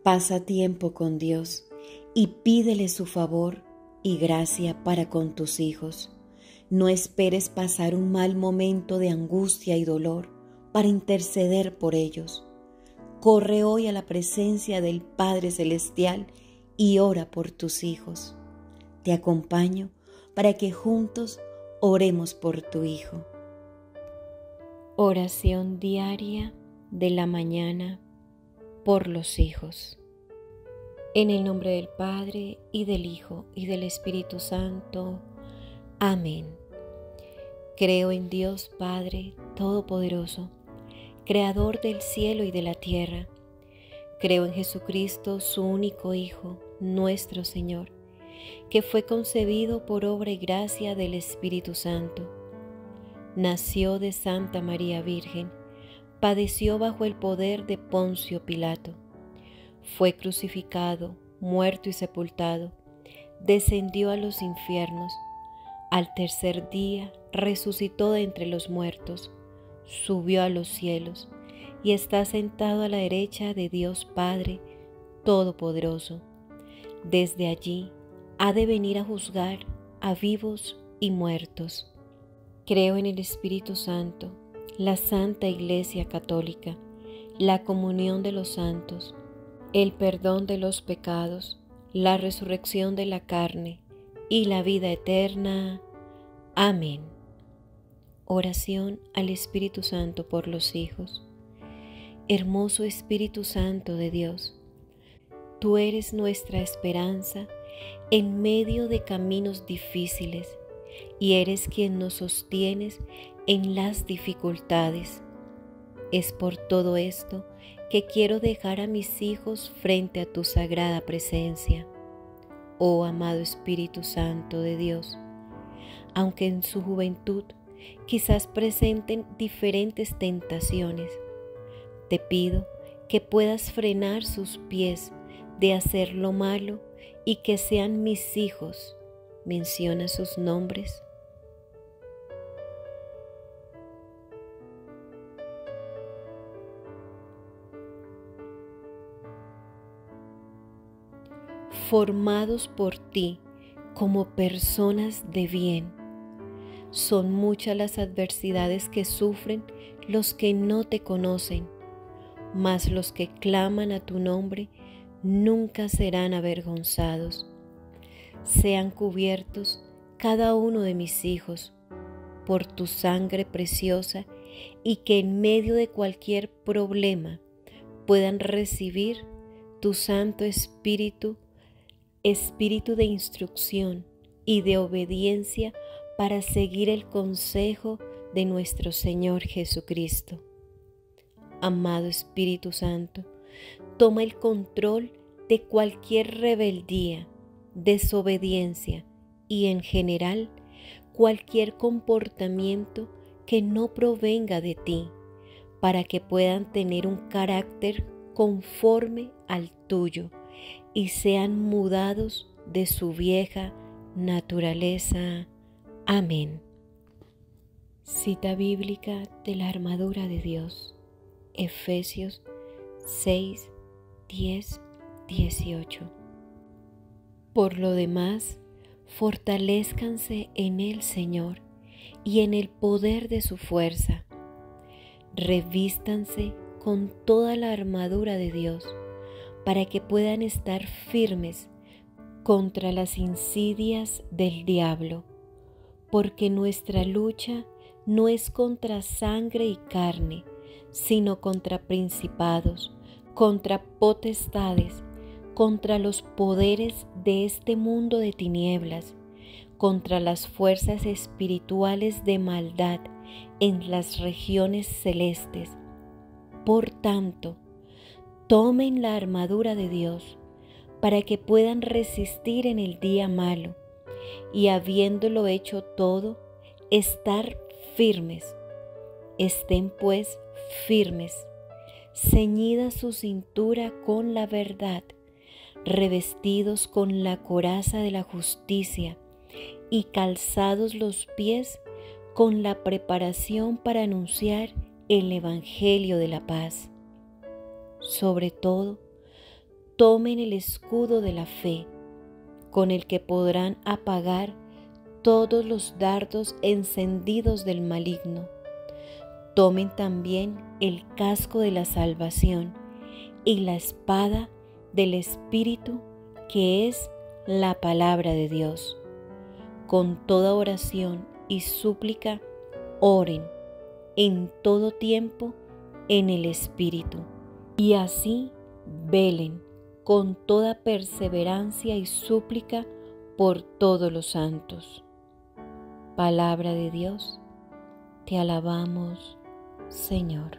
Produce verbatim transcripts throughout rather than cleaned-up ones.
Pasa tiempo con Dios y pídele su favor y gracia para con tus hijos. No esperes pasar un mal momento de angustia y dolor para interceder por ellos. Corre hoy a la presencia del Padre Celestial y ora por tus hijos. Te acompaño para que juntos oremos por tu hijo. Oración diaria de la mañana por los hijos. En el nombre del Padre, y del Hijo, y del Espíritu Santo. Amén. Creo en Dios Padre Todopoderoso, Creador del cielo y de la tierra. Creo en Jesucristo, su único Hijo, nuestro Señor, que fue concebido por obra y gracia del Espíritu Santo. Nació de Santa María Virgen, padeció bajo el poder de Poncio Pilato, fue crucificado, muerto y sepultado, descendió a los infiernos, al tercer día resucitó de entre los muertos, subió a los cielos y está sentado a la derecha de Dios Padre Todopoderoso. Desde allí ha de venir a juzgar a vivos y muertos. Creo en el Espíritu Santo, la Santa Iglesia Católica, la comunión de los santos, el perdón de los pecados, la resurrección de la carne y la vida eterna. Amén. Oración al Espíritu Santo por los hijos. Hermoso Espíritu Santo de Dios, tú eres nuestra esperanza en medio de caminos difíciles y eres quien nos sostienes en las dificultades. Es por todo esto que quiero dejar a mis hijos frente a tu sagrada presencia. Oh amado Espíritu Santo de Dios, aunque en su juventud quizás presenten diferentes tentaciones, te pido que puedas frenar sus pies de hacer lo malo y que sean mis hijos. Menciona sus nombres. Formados por ti como personas de bien. Son muchas las adversidades que sufren los que no te conocen, mas los que claman a tu nombre nunca serán avergonzados. Sean cubiertos cada uno de mis hijos por tu sangre preciosa y que en medio de cualquier problema puedan recibir tu Santo Espíritu, Espíritu de instrucción y de obediencia para seguir el consejo de nuestro Señor Jesucristo. Amado Espíritu Santo, toma el control de cualquier rebeldía, desobediencia y en general cualquier comportamiento que no provenga de ti, para que puedan tener un carácter conforme al tuyo y sean mudados de su vieja naturaleza. Amén. Cita bíblica de la armadura de Dios, Efesios seis, diez, dieciocho. Por lo demás, fortalézcanse en el Señor y en el poder de su fuerza. Revístanse con toda la armadura de Dios para que puedan estar firmes contra las insidias del diablo, porque nuestra lucha no es contra sangre y carne, sino contra principados, contra potestades, contra los poderes de este mundo de tinieblas, contra las fuerzas espirituales de maldad en las regiones celestes. Por tanto, tomen la armadura de Dios para que puedan resistir en el día malo y, habiéndolo hecho todo, estar firmes. Estén pues firmes, ceñida su cintura con la verdad, revestidos con la coraza de la justicia y calzados los pies con la preparación para anunciar el Evangelio de la paz. Sobre todo, tomen el escudo de la fe, con el que podrán apagar todos los dardos encendidos del maligno. Tomen también el casco de la salvación y la espada del Espíritu, que es la palabra de Dios. Con toda oración y súplica, oren en todo tiempo en el Espíritu, y así velen con toda perseverancia y súplica por todos los santos. Palabra de Dios, te alabamos, Señor.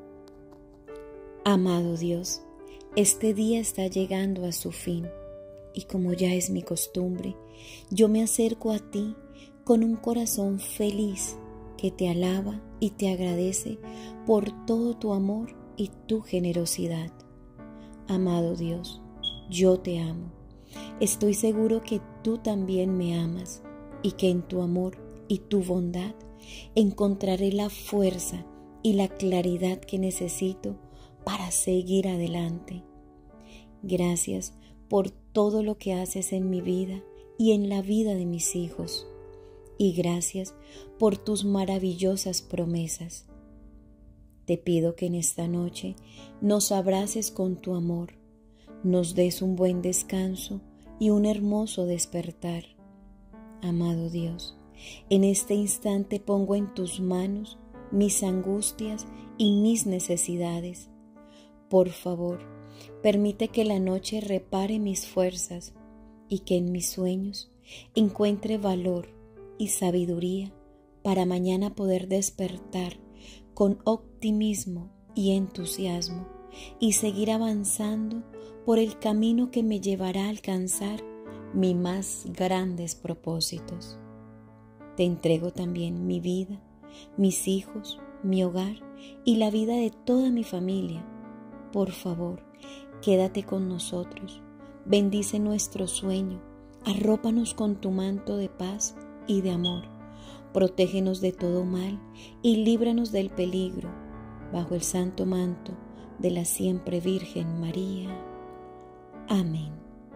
Amado Dios, este día está llegando a su fin, y como ya es mi costumbre, yo me acerco a ti con un corazón feliz que te alaba y te agradece por todo tu amor y tu generosidad. Amado Dios, yo te amo. Estoy seguro que tú también me amas y que en tu amor y tu bondad encontraré la fuerza y la claridad que necesito para seguir adelante. Gracias por todo lo que haces en mi vida y en la vida de mis hijos. Y gracias por tus maravillosas promesas. Te pido que en esta noche nos abraces con tu amor, nos des un buen descanso y un hermoso despertar. Amado Dios, en este instante pongo en tus manos mis angustias y mis necesidades. Por favor, permite que la noche repare mis fuerzas y que en mis sueños encuentre valor y sabiduría para mañana poder despertar con optimismo y entusiasmo y seguir avanzando por el camino que me llevará a alcanzar mis más grandes propósitos. Te entrego también mi vida, mis hijos, mi hogar y la vida de toda mi familia. Por favor, quédate con nosotros, bendice nuestro sueño, arrópanos con tu manto de paz y de amor, protégenos de todo mal y líbranos del peligro, bajo el santo manto de la siempre Virgen María. Amén.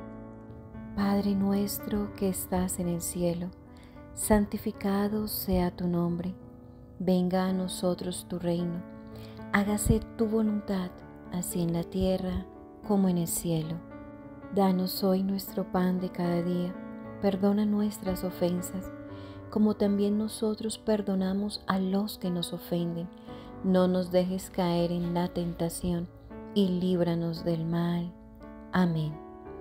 Padre nuestro que estás en el cielo, santificado sea tu nombre. Venga a nosotros tu reino. Hágase tu voluntad, así en la tierra como en el cielo. Danos hoy nuestro pan de cada día. Perdona nuestras ofensas, como también nosotros perdonamos a los que nos ofenden. No nos dejes caer en la tentación y líbranos del mal. Amén.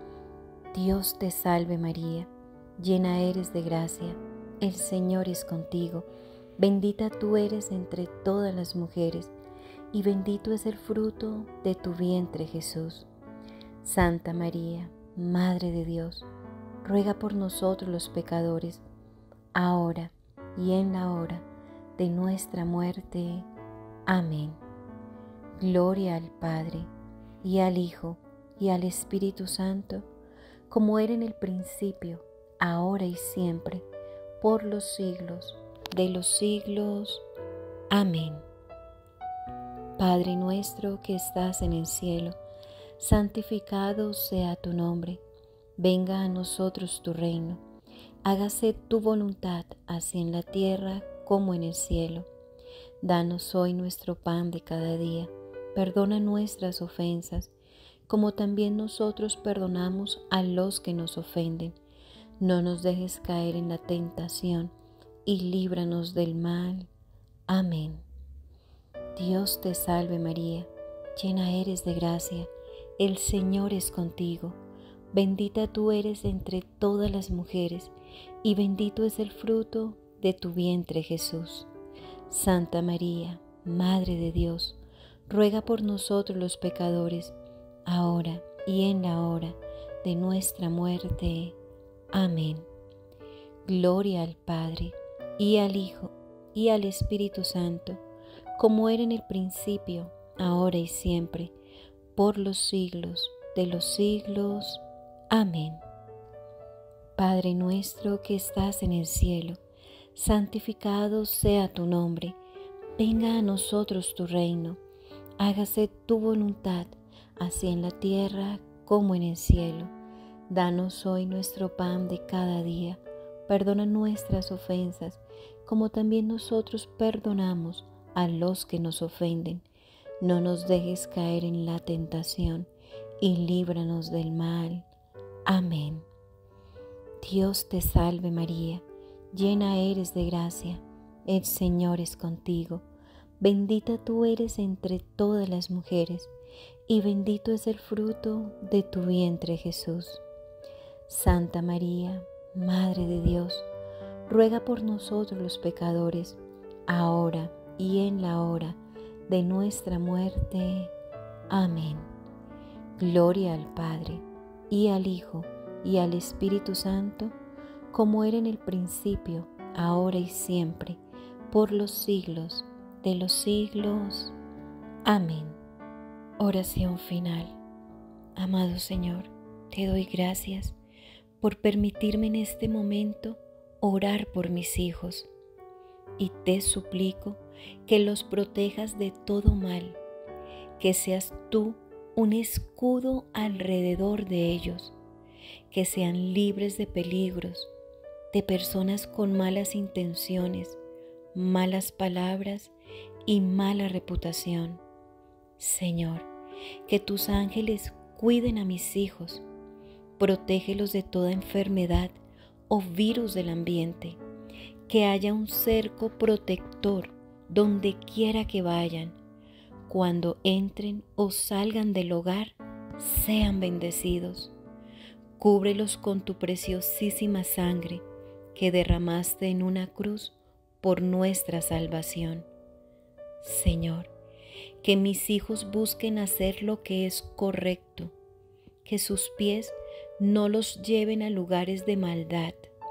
Dios te salve María, llena eres de gracia, el Señor es contigo. Bendita tú eres entre todas las mujeres, y bendito es el fruto de tu vientre Jesús. Santa María, Madre de Dios, ruega por nosotros los pecadores, ahora y en la hora de nuestra muerte. Amén. Gloria al Padre, y al Hijo, y al Espíritu Santo, como era en el principio, ahora y siempre, por los siglos de los siglos. Amén. Padre nuestro que estás en el cielo, santificado sea tu nombre. Venga a nosotros tu reino. Hágase tu voluntad, así en la tierra como en el cielo. Danos hoy nuestro pan de cada día. Perdona nuestras ofensas, como también nosotros perdonamos a los que nos ofenden. No nos dejes caer en la tentación, y líbranos del mal. Amén. Dios te salve María, llena eres de gracia, el Señor es contigo. Bendita tú eres entre todas las mujeres, y bendito es el fruto de tu vientre Jesús. Santa María, Madre de Dios, ruega por nosotros los pecadores, ahora y en la hora de nuestra muerte. Amén. Gloria al Padre, y al Hijo, y al Espíritu Santo, como era en el principio, ahora y siempre, por los siglos de los siglos. Amén. Padre nuestro que estás en el cielo, santificado sea tu nombre. Venga a nosotros tu reino. Hágase tu voluntad, así en la tierra como en el cielo. Danos hoy nuestro pan de cada día. Perdona nuestras ofensas, como también nosotros perdonamos a los que nos ofenden. No nos dejes caer en la tentación, y líbranos del mal. Amén. Dios te salve María, llena eres de gracia, el Señor es contigo. Bendita tú eres entre todas las mujeres, y bendito es el fruto de tu vientre Jesús. Santa María, Madre de Dios, ruega por nosotros los pecadores, ahora y en la hora de nuestra muerte. Amén. Gloria al Padre, y al Hijo, y al Espíritu Santo, como era en el principio, ahora y siempre, por los siglos de los siglos. Amén. Oración final. Amado Señor, te doy gracias por permitirme en este momento orar por mis hijos, y te suplico que los protejas de todo mal, que seas tú un escudo alrededor de ellos, que sean libres de peligros, de personas con malas intenciones, malas palabras y mala reputación. Señor, que tus ángeles cuiden a mis hijos, protégelos de toda enfermedad o virus del ambiente, que haya un cerco protector donde quiera que vayan. Cuando entren o salgan del hogar, sean bendecidos. Cúbrelos con tu preciosísima sangre que derramaste en una cruz por nuestra salvación. Señor, que mis hijos busquen hacer lo que es correcto, que sus pies no los lleven a lugares de maldad.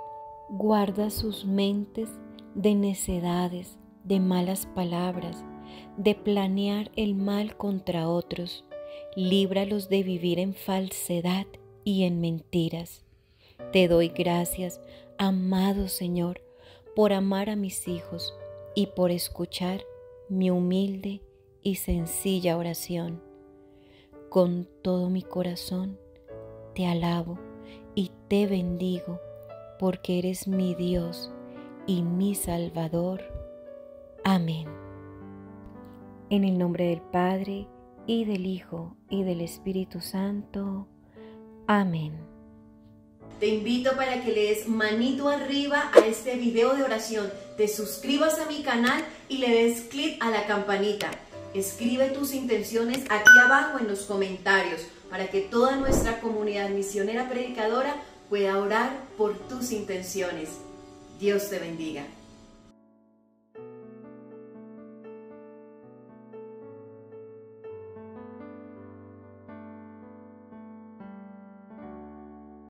Guarda sus mentes de necedades, de malas palabras, de planear el mal contra otros. Líbralos de vivir en falsedad y en mentiras. Te doy gracias, amado Señor, por amar a mis hijos y por escuchar mi humilde y sencilla oración. Con todo mi corazón te alabo y te bendigo, porque eres mi Dios y mi Salvador. Amén. En el nombre del Padre, y del Hijo, y del Espíritu Santo. Amén. Te invito para que le des manito arriba a este video de oración, te suscribas a mi canal y le des clic a la campanita. Escribe tus intenciones aquí abajo en los comentarios para que toda nuestra comunidad misionera predicadora pueda orar por tus intenciones. Dios te bendiga.